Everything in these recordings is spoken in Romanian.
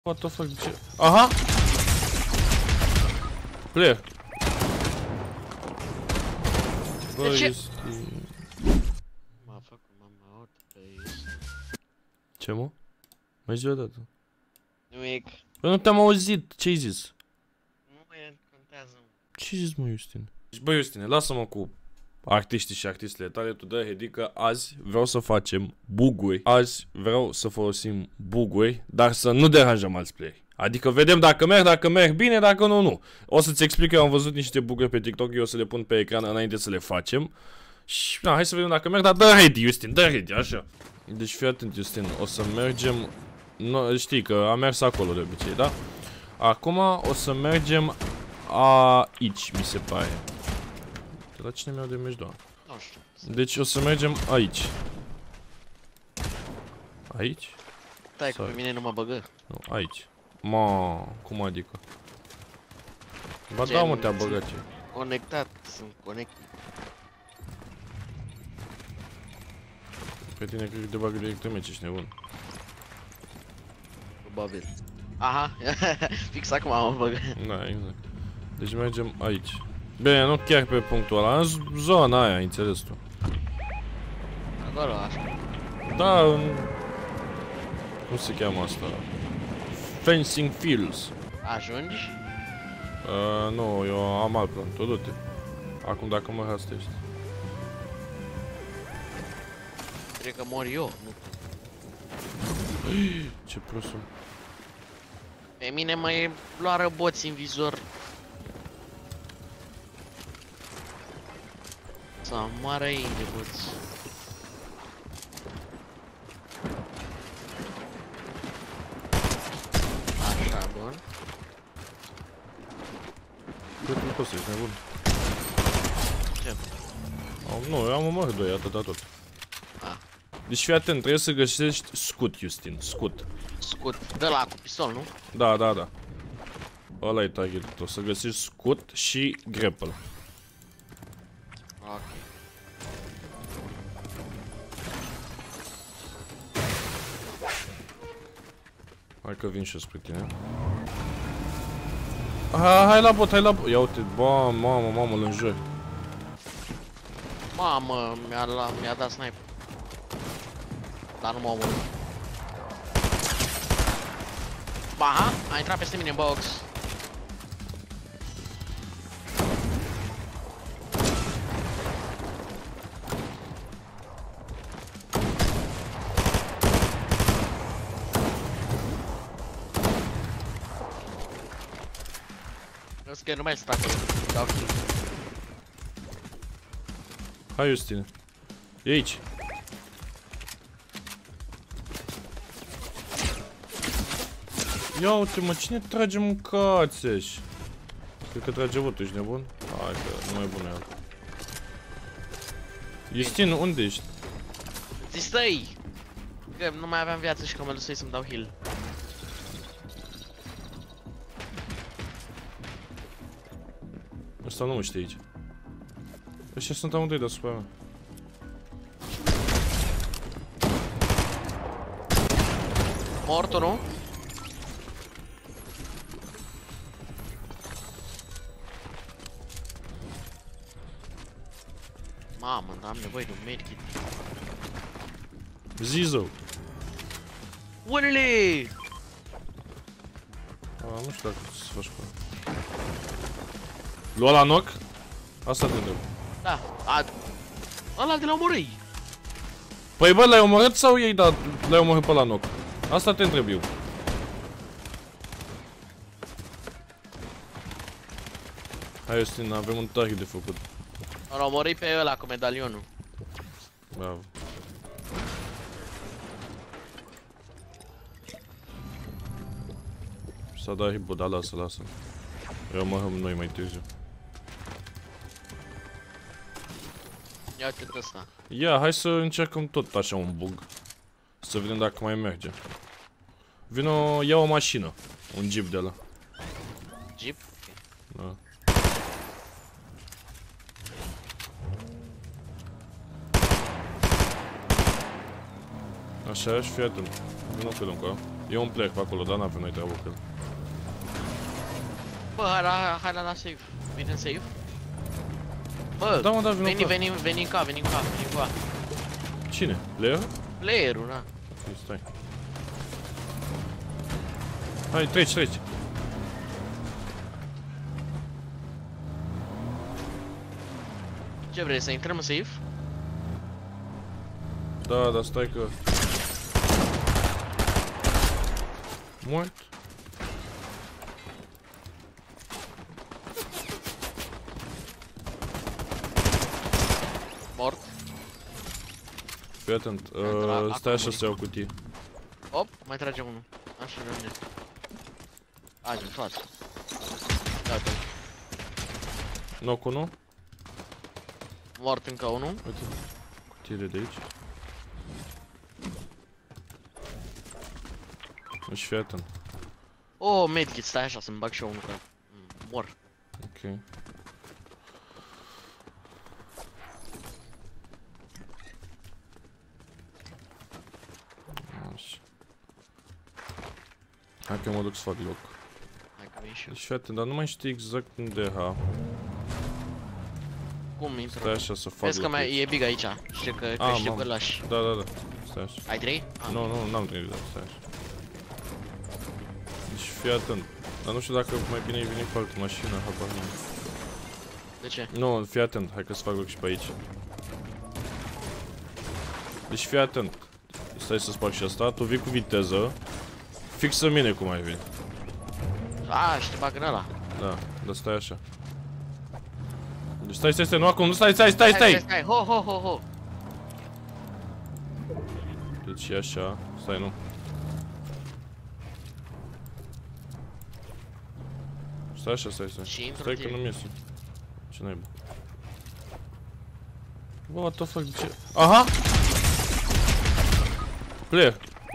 What the fuck, ce? Aha! Player. Bă, De ce? este... M-a făcut mama out pe Ce, mă? Mai zi o dată. nimic. Bă, nu te-am auzit. Ce-ai zis? Nu e, contează. Ce-ai zis, mă, Justine? Bă, Justine, lasă-mă cu artiștii și artistele tale. Tu dă head că azi vreau să facem buguri. Azi vreau să folosim buguri, dar să nu deranjăm alți playeri. Adică vedem dacă merg bine, dacă nu, nu. O să-ți explic, eu am văzut niște buguri pe TikTok, eu o să le pun pe ecran înainte să le facem. Și, na, hai să vedem dacă merg, dar dă ready, Justin, dă ready, așa. Deci fii atent, Justin, o să mergem... No, știi că am mers acolo de obicei, da? Acum o să mergem aici, mi se pare. De la cine mi-au damage, doar? Nu știu. Deci o să mergem aici. Aici? Stai că pe mine nu mă băgă. Nu, aici. Ma, cum adică? Ba da, mă, te-a băgat ce. Conectat, sunt conectat. Pe tine cred că te bagă direct în meci, ești nebun. Probabil. Aha, fix acum mă băgă. Da, exact. Deci mergem aici. Bine, nu chiar pe punctul ăla, în zona aia, ai înțeles tu. Acolo, așa. Da, în... Cum se cheamă asta? Fencing Fields. Ajungi? Nu, eu am alt plan, tu du-te. Acum dacă mă rastești. Cred că mor eu, nu. Ce prost sunt. Pe mine mă luară boți în vizor. Să moară ei de boți. Așa, bun. Cât nu poți să ești nebun. Ce? Nu, eu am omorât doi, atâta tot. Ah. Deci fii atent, trebuie să găsești scut, Justin, scut. Scut. De la cu pistol, nu? Da, da, da. Ăla e targetul, o să găsești scut și grapple. Ok. Hai că vin și eu spre tine. Hai la bot, hai la bot. Ia uite, bă, mamă, îl înjuri. Mamă, mi-a dat sniper. Dar nu m-a omorât. Aha, a intrat peste mine în box. Eu zic că nu mai sunt acolo. Dau kill. Hai, Justine. E aici. Ia uite, mă, cine trage mâncați-aș? Cred că trage votul, ești nebun? Hai că nu mai bună el. Justin, unde ești? Zi stai! Că nu mai aveam viață și că mă lăsai să-mi dau heal. Ăsta nu mă știe aici. Ăștia sunt amândoi deasupra mea. Mortul, nu? Mamă, dar am nevoie de un medkit. Zizo! Uele! Nu știu dacă să faci cu ăla. Lua la knock? Asta te întreb. Da, ăla de la omorâi. Păi bă, l-ai omorât sau ei dat, l-ai omorât pe la knock? Asta te întreb eu. Hai, Justin, avem un target de făcut. L-a omorâi pe ăla cu medalionul. Bravo. S-a dat hit, da, lasă. Eu omorâm noi mai târziu. Ia uite ăsta. Ia, hai să încercăm tot așa un bug. Să vedem dacă mai merge. Vino, ia o mașină. Un jeep de ăla. Jeep? Da. Așa, și fii atent. Nu cred încă. E un player pe acolo, dar n-avem noi treabă cu el. Bă, hai la safe. Vine în safe? Bă, Da, mă, da, veni în ca. Cine? Player? Playerul, na. Stai. Hai, treci. Ce vrei, să intrăm în safe? Da, dar stai că... Mort? Mort. Fii atent, stai așa să iau cutii. Op, mai trage unul. Așa de mine. Hai, în față. Gata. Knock 1. Mort încă unul. Uite, cutiile de aici. Deci fii atent. Oh, medkit, stai așa să-mi bag și eu unul că mor. Ok. Așa. Hai că mă duc să fac loc. Hai că vin și eu. Deci fii atent, dar nu mai știu exact unde ha. Cum intră? Stai așa să fac Vezi că loc mai aici. e big aici. Știu că știu că lași. Da. Stai așa. Ai 3? Nu, n-am 3 de stai așa. Deci fii atent. Dar nu știu dacă mai bine vine cu altă mașină, habar nu. De ce? Nu, fii atent, hai că să fac loc și pe aici. Deci fii atent. Stai să sparg și asta, tu vii cu viteză. Fix în mine cum ai vin. A, și te bag în ăla. Da, dar stai așa. Deci stai, nu acum, nu stai! Stai, ho. Deci e așa, stai, nu. Stai așa, stai. Și intru Stai că direct. nu-mi iese. Ce naiba. Bă, what the fuck, ce? Aha! Player!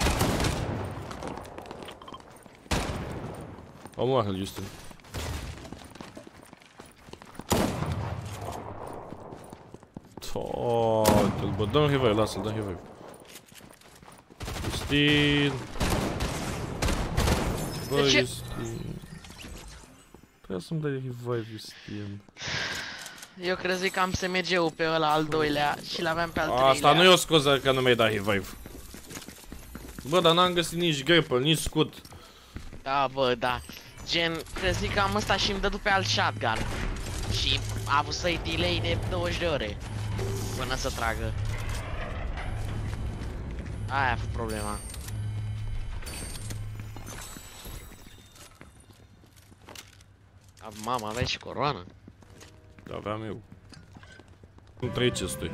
Omoară-l, Justin. Toată-l, bă, dă-mi revive, lasă-l, dă-mi revive. Justin! Bă, De ce? Justin. Trebuie să-mi dai revive, Justin. Eu crezui că am SMG-ul pe ăla al doilea și l-aveam pe al treilea. Asta nu e o scuză că nu mi-ai dat revive. Bă, dar n-am găsit nici grapple, nici scut. Da, bă, da. Gen, crezui că am ăsta și îmi dădu pe alt shotgun. Și a avut să-i delay de 20 de ore până să tragă. Aia a fost problema. Mama, aveai și coroană? Da, aveam eu. Cum 3 chesturi.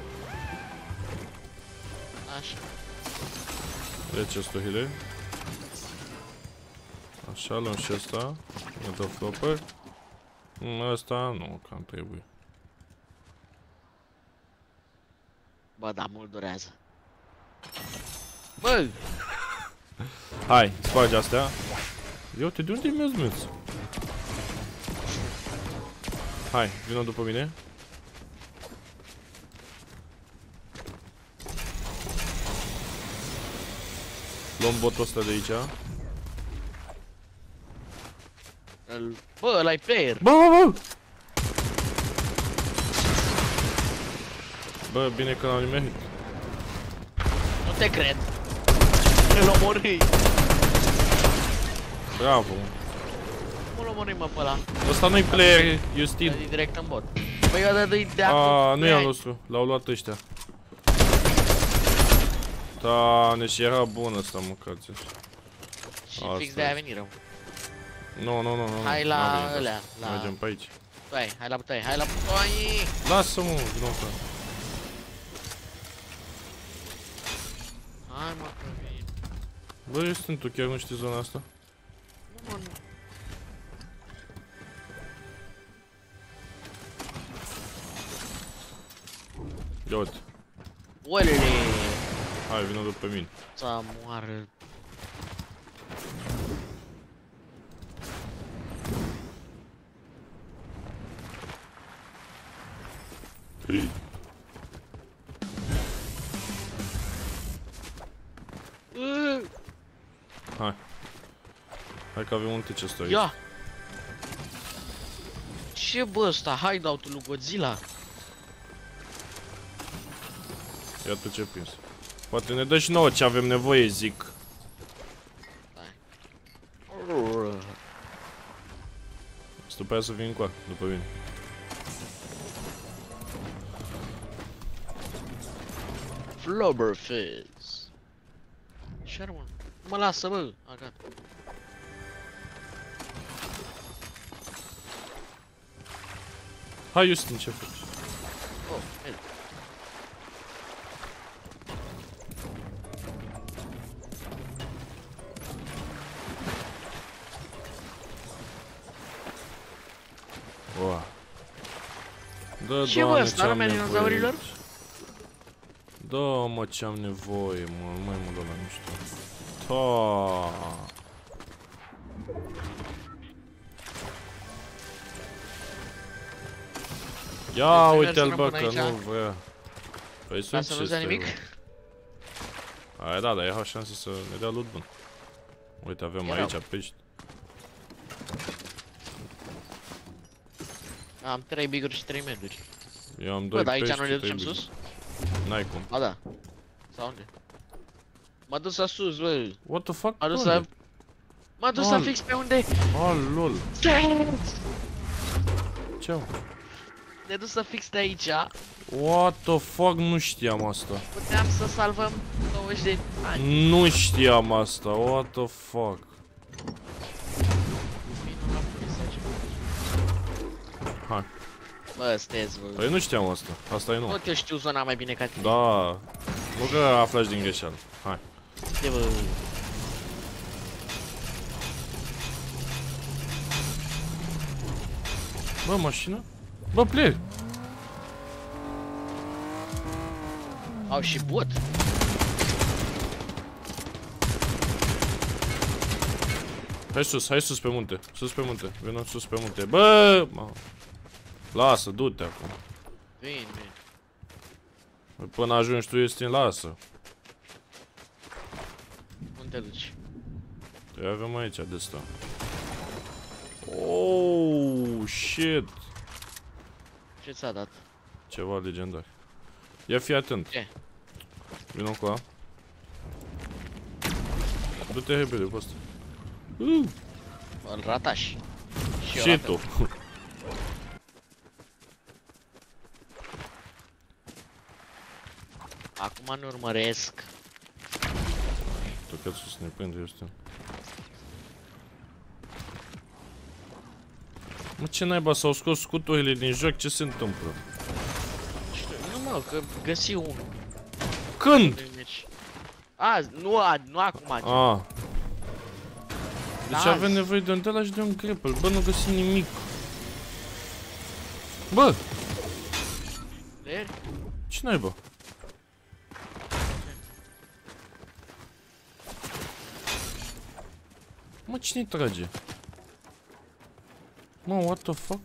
Așa. 3 chesturile. Așa, luăm și ăsta. Ne dă flopper. Ăsta nu, cam trebuie. Bă, da, mult durează. Bă! Hai, spargi astea. Eu te de unde mi-ați mers? Hai, vină după mine. Luăm botul ăsta de aici. Bă, ăla-i player. Bă! Bă, bine că l-am nimerit. Nu te cred. Îl omorâi. Bravo. Îl omorâi, mă, pe ăla. Ăsta nu-i player, Justin. E direct în bot. Băi, eu dă-i de acum. Aaa, nu e al nostru, l-au luat ăștia. Doamne, și era bun ăsta, măcați. Și fix de-aia veni rău. Nu. Hai la ălea, la... Mergem pe aici. Hai la butoi, hai la butoi! Lasă-mă, vină pe. Hai, mă, că vin. Bă, Justin, tu chiar nu știi zona asta? Nu, mă, nu. Ia uite. Olele! Hai, vină după mine. Să moară. Hai că avem un chest aici. Ia! Ce bă ăsta? Hideout-ul lui Godzilla? Iată ce prins. Poate ne dă și nouă ce avem nevoie, zic. După aia să vin cu a, după mine. Flubberfizz. Ce mă? Mă lasă, bă. A, gata. Hai, Justin, ce faci? Oh, merg. Wow. Dă, Ce bă, ăsta, lumea dinozaurilor? Da, mă, ce am nevoie, mă, nu mai mult ăla, nu știu. Ta. Ia uite-l, bă, că nu vrea. Păi sunt să nu dea nimic? Aia da, dar e o șansă să ne dea loot bun. Uite, avem aici pești. Am 3 biguri și 3 meduri. Eu am 2 bă, dar pești. aici nu ne ducem sus? N-ai cum. Ba da. Sau unde? M-a dus la sus, bă. What the fuck? M-a dus la... M-a dus la fix pe unde... Oh, lol. Ce-au? Ne-a dus la fix de aici. What the fuck? Nu știam asta. Puteam să salvăm 20 de ani. Nu știam asta. What the fuck? Hai. Bă, stezi, bă. Păi nu știam asta. Asta e nou. Tot eu știu zona mai bine ca tine. Da. Nu că aflași din greșeală. Hai. Ce bă? Bă, mașină? Bă, plec! Au și bot. Hai sus pe munte. Sus pe munte. Vino sus pe munte. Bă! Lasă, du-te acum. Vine. Până ajungi tu, Justin, lasă. Unde te duci? Te avem aici de asta. Oh, shit. Ce ți-a dat? Ceva legendar. Ia fi atent. Ce? Vino cu a. Du-te repede pe ăsta. Îl ratași. Și tu. Acum ne urmăresc. Tu că sus ne prinde, Justin. Mă, ce naiba, s-au scos scuturile din joc, ce se întâmplă? Nu mă, că găsi unul. Când? Azi, nu acum. Ah. Deci Azi. avem nevoie de un de ăla și de un grapple. Bă, nu găsim nimic. Bă! Ce naiba? Mă, cine-i trage? Mă, what the fuck?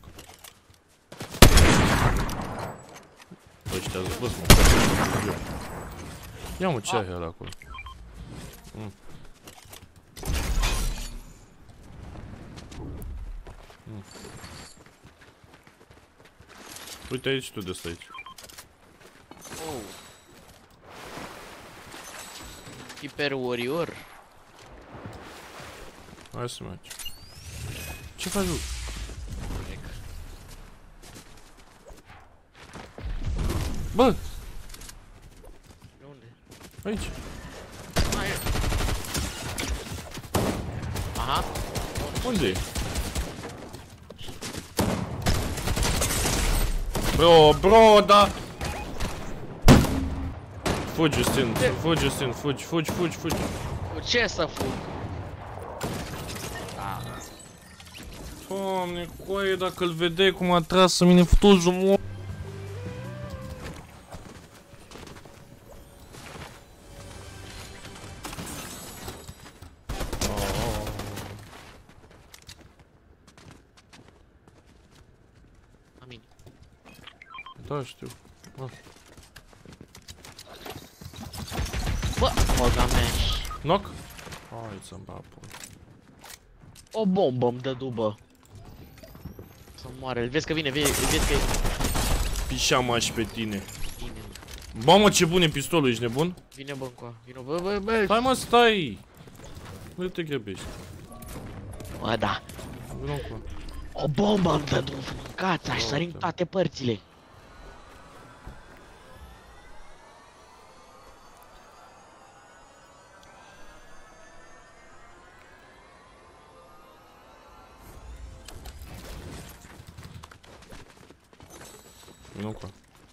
Bă, ăștia zbăs, mă. Ia, mă, ce are ăla acolo? Uite aici tu de asta aici. Oh. Hyper Warrior. Hai să mergi. Ce faci, bă? Bă! De unde? Aici. Aha. Unde e? Bro, da! Fugi, Justin, fugi, Justin, fugi. Cu ce să fug? Doamne, coaie, dacă îl vedeai cum a tras să mine futuzul, mă. Amin. Da, știu. Bă, băga mea. Knock? Hai să-mi bag apoi. O bombă îmi dă dubă. Să moare, îl vezi că vine, vezi că e... Pișama și pe tine. Bine. Mamă, ce bun e pistolul, ești nebun? Vine bă încoa, vino bă. Stai mă, stai! Unde te grăbești? Bă, da. Vino încoa. O bombă îmi dă dubă, mâncați, aș sări în toate părțile. Vino încoa.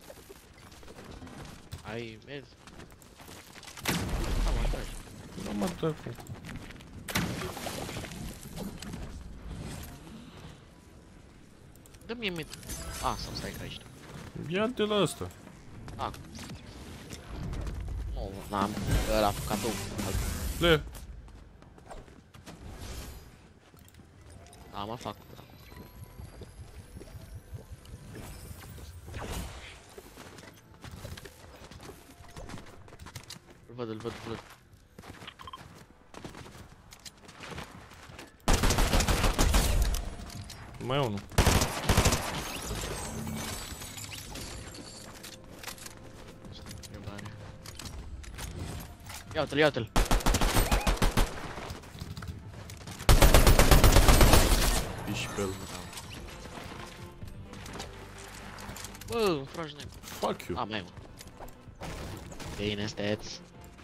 Ai, vezi? Am atragi. Nu mă dă cu. Dă-mi mie să-mi stai aici. Ia de la ăsta. Nu, n-am, ăla cadou. Le. Da, mă fac. Îl văd. Mai e unul. Ia-uite-l. Ești pe el. Bă, un fraj negru. Fuck you. Mai e unul. Bine, steți.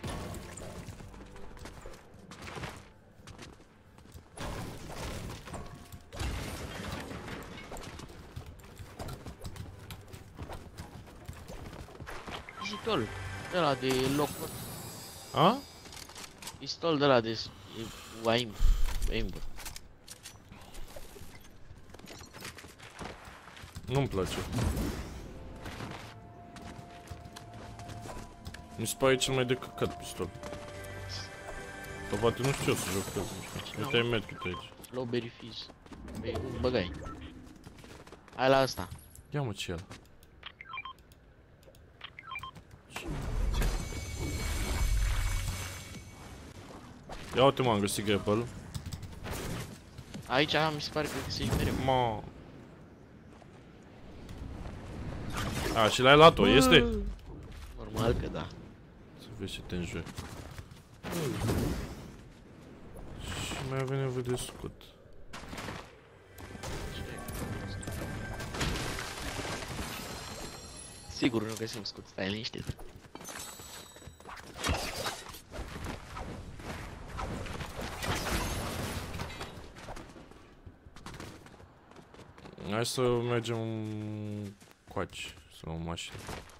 Pistol de la de locuri. A? Pistol de la de aim. Nu-mi place. Mi se pare cel mai de căcat pistol. Sau poate nu știu ce o să joc pe ăsta. Uite ai medkit aici. Strawberry Fizz. Păi, băgai. Hai la asta. Ia mă, ce e ăla? Ia uite, m-am găsit grapple. Aici mi se pare că găsești mereu. Ma. A, și l-ai luat-o, este? Normal că da. Să vezi ce te înjuri. Și mai avem nevoie de scut. Sigur nu găsim scut, stai liniștit. Hai să mergem coaci, să luăm mașină.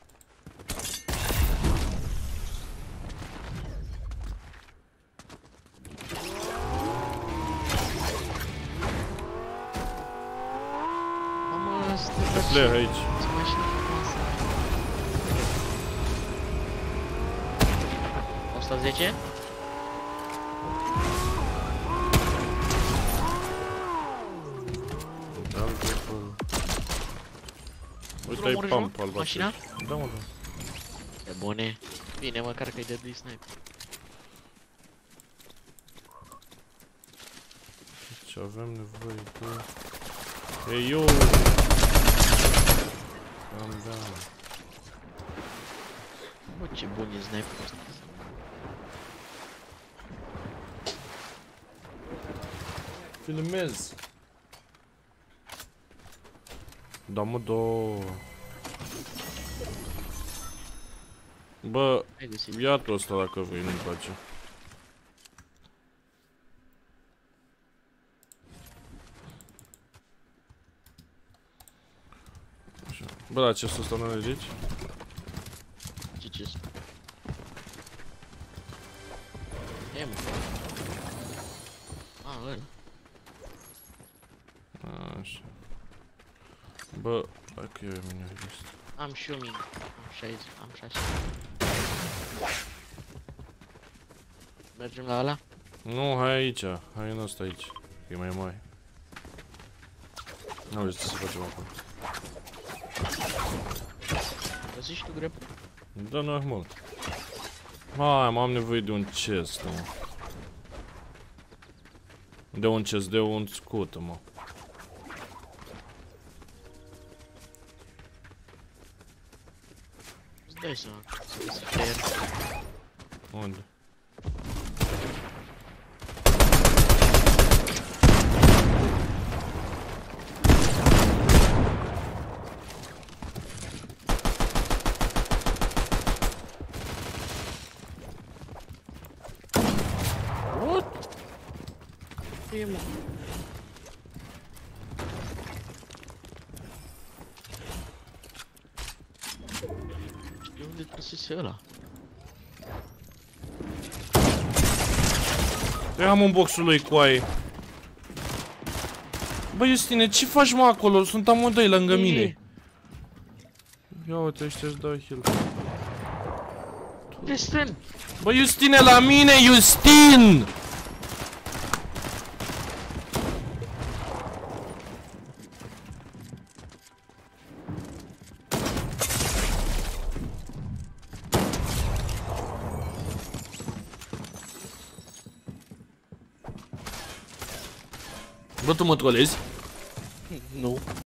Mamă, Player aici. Ce mașină frumoasă. 110? Uite, ai pump albastru. Mașina? Da, mă, da. E bune. Bine, măcar că-i de sniper. Deci avem nevoie de... Ei, eu! Calm down. Bă, ce bun e sniperul ăsta. Filmez! Da, mă, două. Bă, ia tu ăsta dacă vrei, nu-mi place. Așa. Bă, dar chestul ăsta nu le zici? Ce chest? E, mă. Ăla. Așa. Bă, hai că eu mine list. Am și eu mine. Am 60, am 6. Mergem la ăla? Nu, hai aici, hai în ăsta aici, că e mai mare. Nu știu ce să facem acolo. Găsești tu grep? Da, normal. Hai, am nevoie de un chest, mă. De un chest, de un scut, mă. Îți dai seama că să player. Unde? What? E, mă. Știu unde trăsese ăla. Eu am un boxul lui cu aie. Bă, Justine, ce faci, mă, acolo? Sunt amândoi lângă mine. Ia uite, ăștia își dau heal. Justin! Bă, Justine, la mine, Justin! Bă, tu mă trolezi? Nu.